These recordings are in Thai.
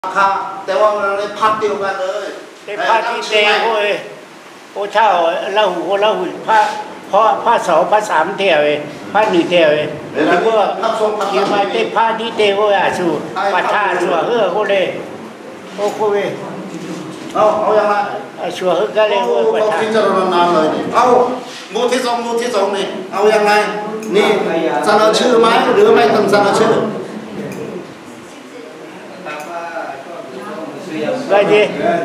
ค่ะแต่ว่ามันในพักเดียวกันเลยในพักที่เดียวโอ้เช่าเราหูพระสองพระสามเที่ยวพระหนึ่งเที่ยวแล้วก็ที่มาได้พระที่เดียวอ่ะสู่ปัทธาสู่ก็เลยโอ้คุยเอาอย่างไรสู่ก็เลยปัทธาพิจารณาเลยเอามูที่สองนี่เอาอย่างไรนี่เสนอชื่อไหมหรือไม่ต้องเสนอชื่อก็ดี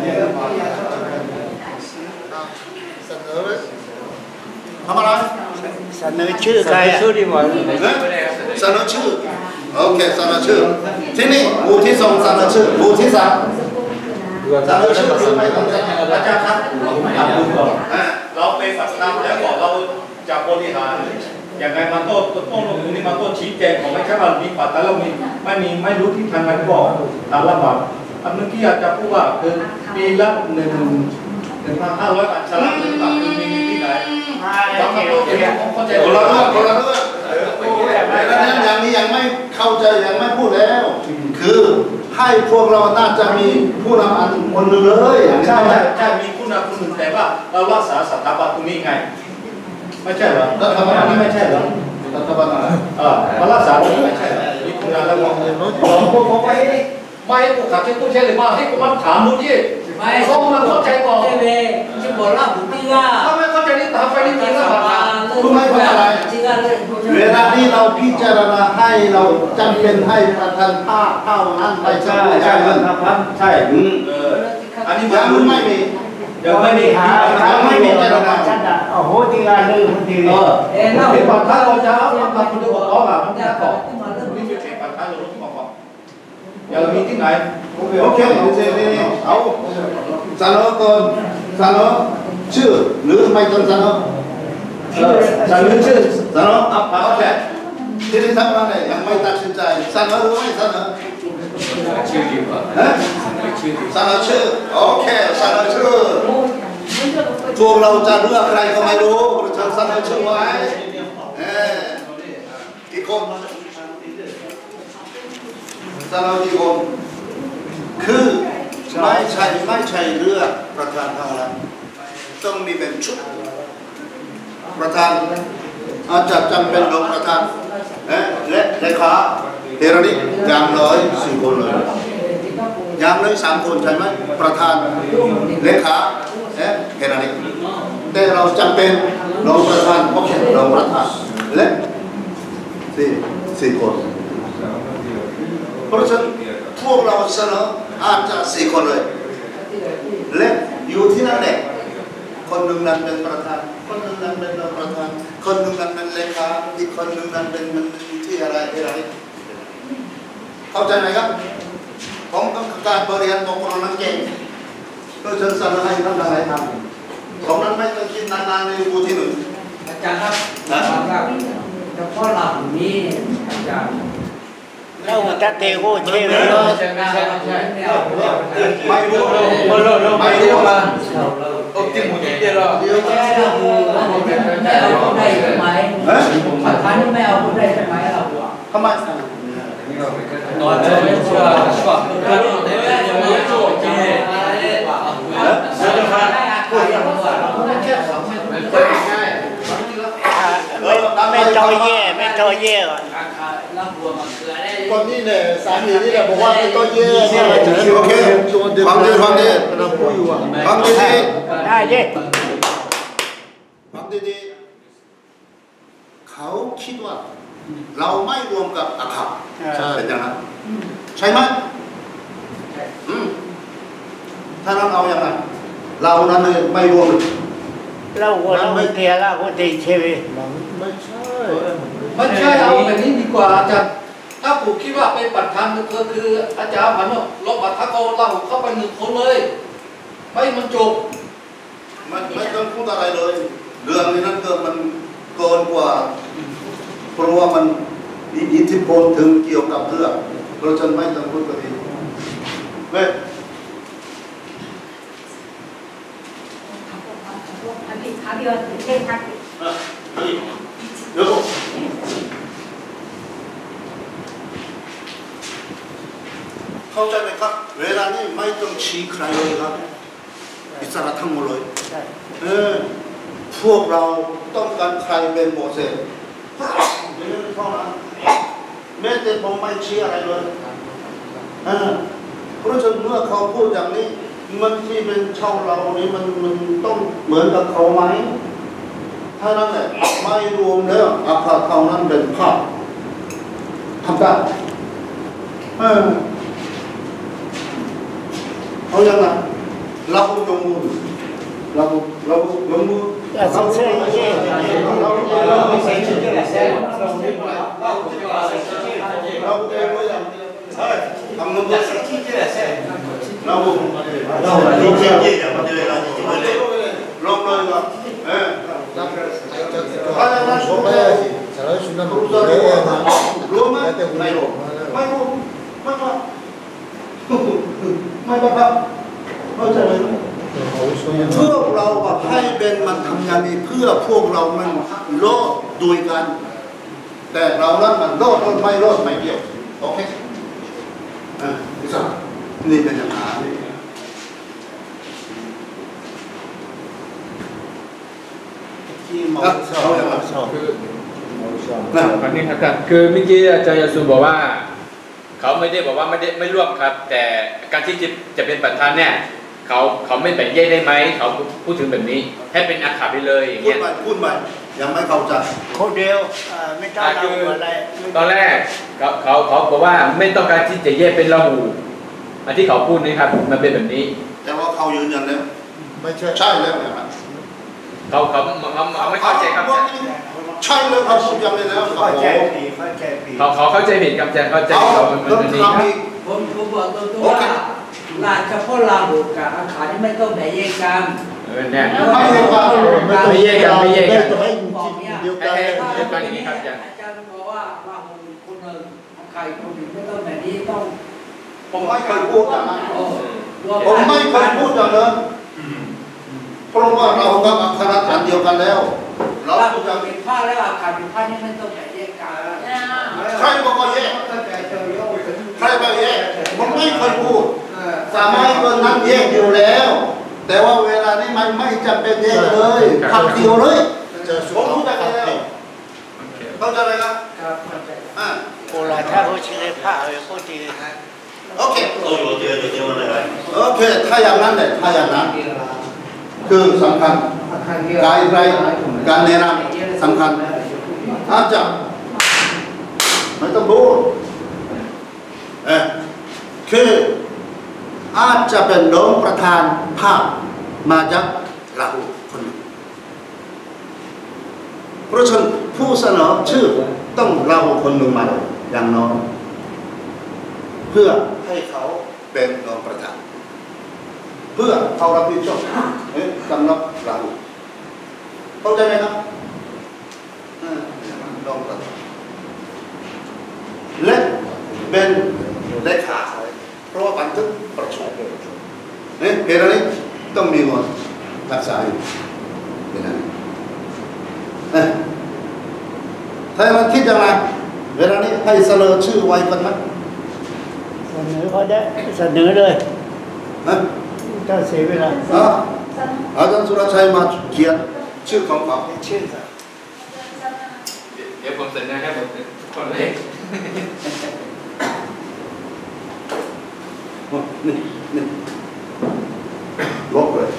ทำอะไรเสนอชื่อใครชื่อดีหมดเสนอชื่อโอเคเสนอชื่อที่นี่หมู่ที่สองเสนอชื่อหมู่ที่สามเสนอชื่อหรือไม่ต้องเสนออาจารย์ครับเราไปปฏิบัติแล้วก็เราจะบริหารอย่างไรมันต้องลงทุนนี่มันต้องชี้แจงของไม่ใช่ว่ามีปัจจัยเราไม่รู้ที่ทางการบอกตามระบาดอันเมื่อกี้อาจจะพูดว่าคือปีละ1,500 บาทฉลาดหรือเปล่าคือมีที่ไหนบางคนเข้าใจคนละเรื่องแล้วนั้นอย่างนี้ยังไม่เข้าใจยังไม่พูดแล้วคือให้พวกเราน่าจะมีผู้นำอันคนหนึ่งเลยใช่มีผู้นำคนหนึ่งแต่ว่าเรารักษาสถาบันตรงนี้ไงไม่ใช่เหรอรัฐบาลนี้ไม่ใช่เหรอรัฐบาลอะไรมารักษาตรงนี้ไม่ใช่เหรอมีผู้นำแล้วผมไม่ให้ผู้ขับเช่นผู้ใช่หรือไม่ให้ผมมาถามดูที่เขามาเข้าใจก่อนที่บอกเล่าถึงที่ว่าถ้าไม่เข้าใจนี่ถามไปนี่จริงแล้วคุณไม่เข้าใจเวลาที่เราพิจารณาให้เราจำเป็นให้ประธานภาคเท่านั้นไปใช่ใช่อันนี้ยังไม่มียังไม่มียังไม่มีแต่ละชั้นอ่ะโอ้โหที่งานเลยคนดีเราเป็นปัจจัยเราจะเอามาทำคนเดียวบอกว่าแบบนี้ก่อนนี่เป็นปัจจัยเราต้องบอกอย่ามีที่ไหนโอเคนี่เอาเสนอก่อนเสนอชื่อหรือไม่ต้องเสนอเสนอชื่อเสนอโอเคที่นี่ทำอะไรยังไม่ตัดสินใจเสนอหรือไม่เสนอชื่อดีกว่าเสนอชื่อโอเคเสนอชื่อพวกเราจะเลือกใครก็ไม่รู้จะเสนอชื่อไว้กี่คนเสนอกี่คนคือไม่ใช่เลือกประธานเท่านั้นต้องมีเป็นชุดประธานอาจจะจำเป็นรองประธานและเลขาเทระนี้อย่างน้อย4 คนเลยอย่างน้อย3 คนใช่ไหมประธานเลขาและเทระนี้แต่เราจำเป็นรองประธานโอเครองประธานและ4 คนเพราะฉะนั้นพวกเราเสนออาจจะ4 คนเลยและอยู่ที่นั่นแหละคนหนึ่งนั้นเป็นประธานคนหนึ่งนั้นเป็นรองประธานคนหนึ่งนั้นเป็นเลขาอีกคนหนึ่งนั้นเป็นมันที่อะไรเข้าใจไหมครับผมต้องการบริหารของคนนั้นเก่งก็ฉันเสนอให้ท่านอะไรทำของนั้นไม่ต้องคิดนานๆในบูที่1 อาจารย์ครับเฉพาะหลังนี้อาจารย์เราจะเทโก้เชื่อไม่รู้ไม่รู้มาโอ้จริงหมดเดียวเราแค่เราไม่เอาคนใดใช่ไหมประธานนี่ไม่เอาคนใดใช่ไหมเราทำไมนอนจะไม่เชื่อว่าเรายังไม่โจทย์จีไม่ต่อเย่คนนี้เนี่ยสามีนี่เนี่ยบอกว่าไม่ต่อเย่โอเคฟังดีฟังดีได้เย่ฟังดีเขาคิดว่าเราไม่รวมกับอาคาเป็นอย่างนั้นใช่ไหมถ้าเราเอาอย่างไรเรานั้นไม่รวมเราไม่เทียเราคนดีเชื่อไม่ใช่เอาแบบนี้ดีกว่าอาจารย์ถ้าผมคิดว่าเป็นประธานก็คืออาจารย์พันธุ์ลบบัตรทักโกเราเข้าไป1 คนเลยไม่มันจบไม่ต้องพูดอะไรเลยเรื่องนี้นั้นมันเกินกว่าเพราะว่ามันมีอิทธิพลถึงเกี่ยวกับเรื่องเพราะฉะนั้นไม่ต้องพูดกันดีเว้ยเดี๋ยวเข้าใจไหมครับเวลานี้ไม่ต้องชี้ใครเลยครับอิสระทั้งหมดเลยพวกเราต้องการใครเป็นโมเสสเท่านั้นแม้แต่ผมไม่ชี้อะไรเลยเพราะฉะนั้นเมื่อเขาพูดอย่างนี้มันที่เป็นชาวเรานี่มันต้องเหมือนกับเขาไหมถ้านั้นแหละไม่รวมแล้วอาคาเท่านั้นเป็นภาพทำได้เอาอย่างนั้นเรายกมือเรายกมือเราเองเลยทำมือเราดีเจอย่างมันเลยลงเลยก็อะไรนะผมไม่รู้ไหมไม่รู้ไม่ครับเข้าใจไหมเพื่อเราให้เป็นมันทำอย่างนี้เพื่อพวกเรามันโลดด้วยกันแต่เรานั้นมันโลดไม่โลดไม่เกี่ยวโอเคนี่เป็นอย่างนั้นที่มองสอบอันนี้ครับคือเมื่อกี้อาจารย์ยาสุบอกว่าเขาไม่ได้บอกว่าไม่ร่วมครับแต่การที่จะเป็นประธานเนี่ยเขาไม่แบ่งแยกได้ไหมเขาพูดถึงแบบนี้ให้เป็นอาขาไปเลยอย่างเงี้ยพูดไปยังไม่เข้าใจคนเดียวไม่ต้องเอาอะไรตอนแรกเขาบอกว่าไม่ต้องการที่จะแยกเป็นละหูอันที่เขาพูดนี่ครับมันเป็นแบบนี้แต่ว่าเขายืนยันแล้วไม่ใช่แล้วนะครับเขาไม่เข้าใจครับใช่เลยเขาพูดยังไงแล้วเข้าใจผิดเขาเข้าใจผิดกับเข้าใจเขามันดีผมบอกตัวว่าลานเฉพาะลาหูกับอาคารที่ไม่ต้องแบ่งแยกกันเนี่ยไม่แยกกันไม่แยกกันบอกเนี่ยเดียวกันนี้ครับอาจารย์บอกว่าลาหูคนหนึ่งอาคารคนหนึ่งไม่ต้องแบบนี้ต้องผมไม่เคยพูดอย่างนั้นผมไม่เคยพูดอย่างนั้นเพราะว่าเรากับอัคระอันเดียวกันแล้วเราพูดอย่างเป็นผ้าแล้วอาคารเป็นผ้านี่ไม่ต้องแบ่งแยกกันใครบอกว่าแยกใครบอกแยกผมไม่เคยพูดสมัยก่อนนั้นแยกอยู่แล้วแต่ว่าเวลานี้มันไม่จำเป็นแยกเลยขับเดียวเลยผมพูดได้แล้วเข้าใจไหมครับโอ้ละถ้าเขาเชื่อผ้าเขาพูดดีโอเคโอเคถ้าอย่างนั้นแหละถ้าอย่างนั้นคือสำคัญการแนะนำสำคัญอาจจะไม่ต้องรู้คืออาจจะเป็นรองประธานภาคมาจากราหูคนหนึ่งเพราะฉะนั้นผู้เสนอชื่อต้องราหูคนหนึ่งมาอย่างน้อยเพื่อให้เขาเป็นรองประธานเพื่อเขารับผิดชอบสำนักราหูเข้าใจไหมครับรองประธานและเป็นเลขาเพราะว่าบันทึกประชุมเหตุอะไรต้องมีคนรักษาอยู่เป็นอะไรถ้ามันคิดอย่างไรเวลานี้ให้เสนอชื่อไว้กันไหมเสนอเขาได้เสนอเลยถ้าเสียเวลาอาจารย์สุรชัยมาเขียนชื่อของเขาชื่อเดี๋ยวผมเสนอให้ผมคนเล็กนี่ลบเลย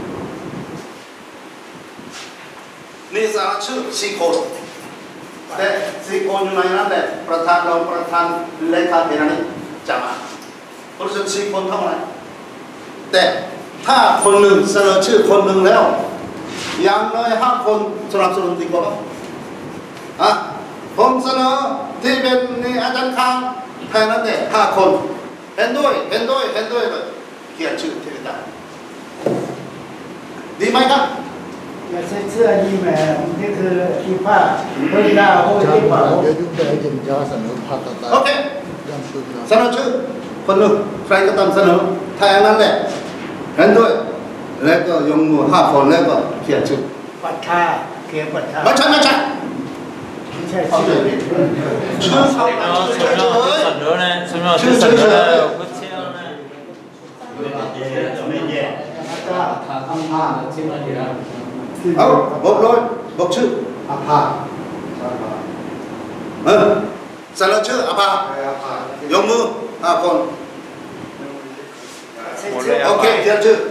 นี่สารชื่อสี่คนแต่สี่คนอยู่ในนั้นแหละประธานรองประธานเลขาธิการจะมาเพราะฉะนั้นสี่คนเท่านั้นแต่ถ้าคนหนึ่งเสนอชื่อคนหนึ่งแล้วอย่างน้อย5 คนสนับสนุนดีกว่าผมเสนอที่เป็นนี่อาจารย์ค้างแค่นั้นเนี่ย5 คนเห็นด้วยเลยเขียนชื่อที่ได้ดีไหมครับอย่าใส่เสื้อนี่แหมนี่คือที่ผ้าเพิ่งหน้าโอ้ยที่ผ้าโอเคเสนอชื่อคนหนึ่งใครก็ตามเสนอถ้าอย่างนั้นแหละเห็นด้วยแล้วก็ยกมือ5 คนแล้วก็เขียนชื่อปัดท่าเขียนปัดท่าไม่ใช่ชื่อเสนอนะเสนอไม่แย่ทางข้างข้างที่มันอยู่นะเอาบอกเลยบอกชื่ออาภาเสนอชื่ออาภายกมือคนโอเคเขียนชื่อ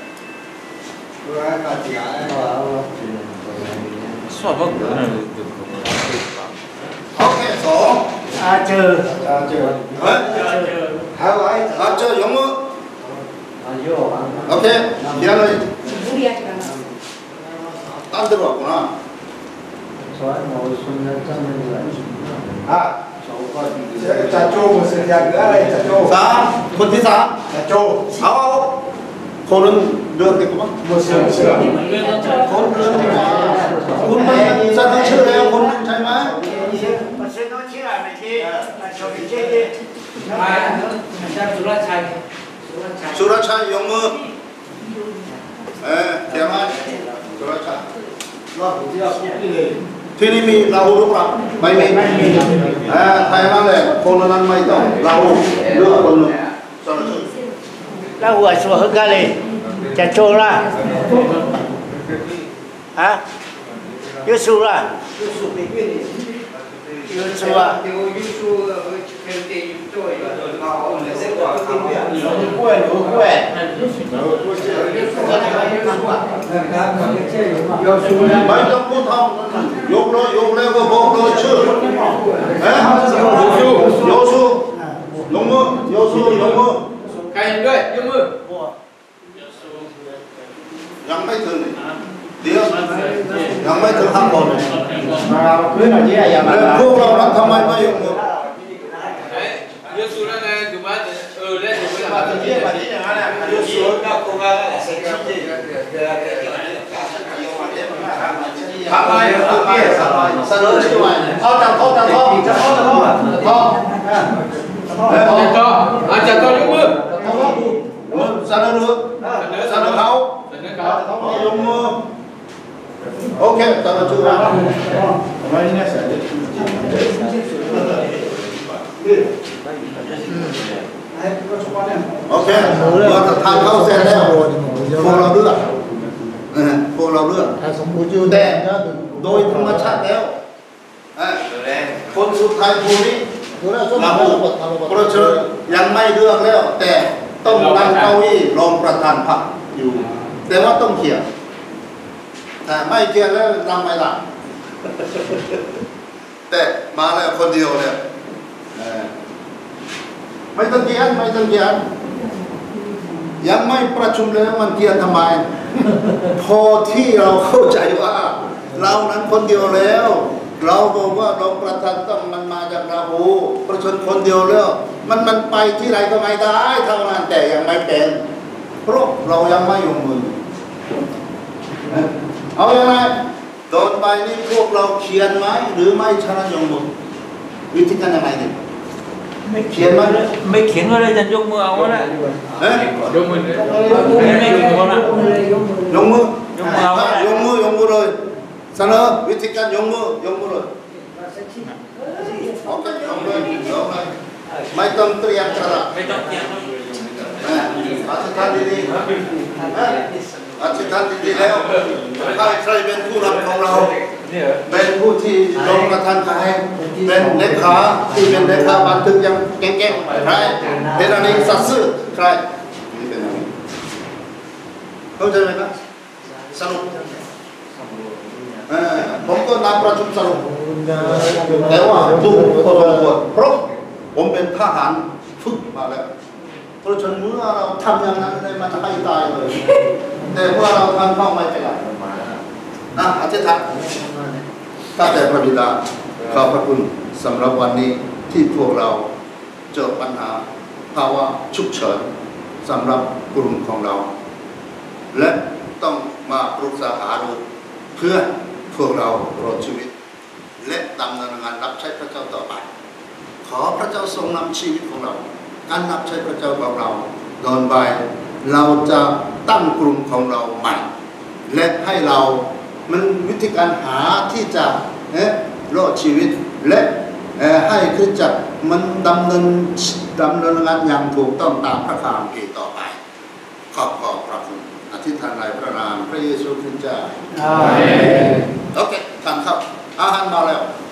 โอเคสองเจอเจอยกมือโอเคเขียนเลยตั้งตัวบอกนะจะโจมันเสียอย่างไรจะโจสามคนที่สามจะโจเอาคนนึงเดือนติดมั้งมันเสียคนเดือนติดมาคุณไม่เสนอชื่อแล้วคนนึงใช่ไหมมันเส้นน้อยเชื่อไม่ใช่ชอบเจ๊เจ๊มาจากสุรชัยสุรชัยยกมือเขียนไหมสุรชัยที่นี่มีเราหรือเปล่าไม่มีไทยนั่นแหละคนนั้นไม่ต้องเราเลือกคนนึงสนชื่อแล้วหัวสัวฮึกกันเลยจะโชว์ละฮะยูสูละยูสูอ่ะไม่ต้องพูดทำยกเลยยกแล้วก็บอกเลยชื่อโยสูยกมือโยสูยกมือใครด้วยยกมือยังไม่ถึงเดี๋ยวยังไม่ถึง5 คนเลยพื้นอะไรอย่างเงี้ยพวกเราทำไมไม่ยกมือยกสูแล้วนะดูว่าเล่นอยู่ไม่ได้ทำไมเสนอชื่อใหม่เขาจับเขาจับก็อาจจะก็ยกมือเสนอหรือเสนอเขายกมือโอเคเสนอชื่อมาโอเคเมื่อทานเข้าเสร็จแล้วพวกเราเลือกพวกเราเลือกแต่โดยธรรมชาติแล้วคนสุดท้ายผู้นี้เราเพราะฉะนั้นยังไม่เลือกแล้วแต่ต้องนั่งเก้าอี้รองประธานพรรคอยู่แต่ว่าต้องเขียนแต่ไม่เขียนแล้วทำไม่ได้แต่มาแล้วคนเดียวเนี่ยไม่ต้องเขียนไม่ต้องเขียนยังไม่ประชุมเลยมันเขียนทำไมพอที่เราเข้าใจว่าเรานั้นคนเดียวแล้วเราบอกว่าเราประธานต้องมันมาจากเราประชาชนคนเดียวแล้วมันไปที่ไรก็ไม่ได้เท่านั้นแต่ยังไม่เป็นเพราะเรายังไม่ยกมือเอาอย่างไรตอนไปนี่พวกเราเขียนไหมหรือไม่ชนะยกมือวิธีการยังไงดิเขียนไหมไม่เขียนก็เลยจะยกมือเอาละยกมือเลยไม่เขียนก็ละยกมือยกมือเลยเสนอวิธีการยกมือเลยโอเคยกเลยไม่ต้องเตรียมกระดาษไม่ต้องเขียนอธิษฐานดีๆอธิษฐานดีๆแล้วใครเป็นผู้นำของเราเป็นผู้ที่ลงประธานใครเป็นเลขาที่เป็นเลขาบันทึกยังเก่งๆใครเป็นอะไรสัตย์ซื่อใครนี่เป็นอะไรเข้าใจไหมครับสรุปผมก็นำประชุมสรุปแต่ว่าดูพอสมควรเพราะผมเป็นทหารฝึกมาแล้วเพราะฉะนั้นเมื่อเราทำอย่างนั้นเลยมันจะให้ตายเลยแต่เมื่อเราทำเข้าไม่เป็นไรนะอธิษฐานข้าแต่พระบิดาขอบพระคุณสำหรับวันนี้ที่พวกเราเจอปัญหาภาวะฉุกเฉินสำหรับกลุ่มของเราและต้องมาปรึกษาหารือเพื่อพวกเรารอดชีวิตและดำเนินงานรับใช้พระเจ้าต่อไปขอพระเจ้าทรงนำชีวิตของเราการรับใช้พระเจ้าของเราตอนบ่ายเราจะตั้งกลุ่มของเราใหม่และให้เรามันวิธีการหาที่จะรอดชีวิตและให้คริสตจักรมันดำเนินงานอย่างถูกต้องตามพระคัมภีร์ต่อไปขอบพระคุณอธิษฐานในพระนามพระเยซูคริสต์เจ้าอาเมนโอเคทานข้าวอาหารมาแล้ว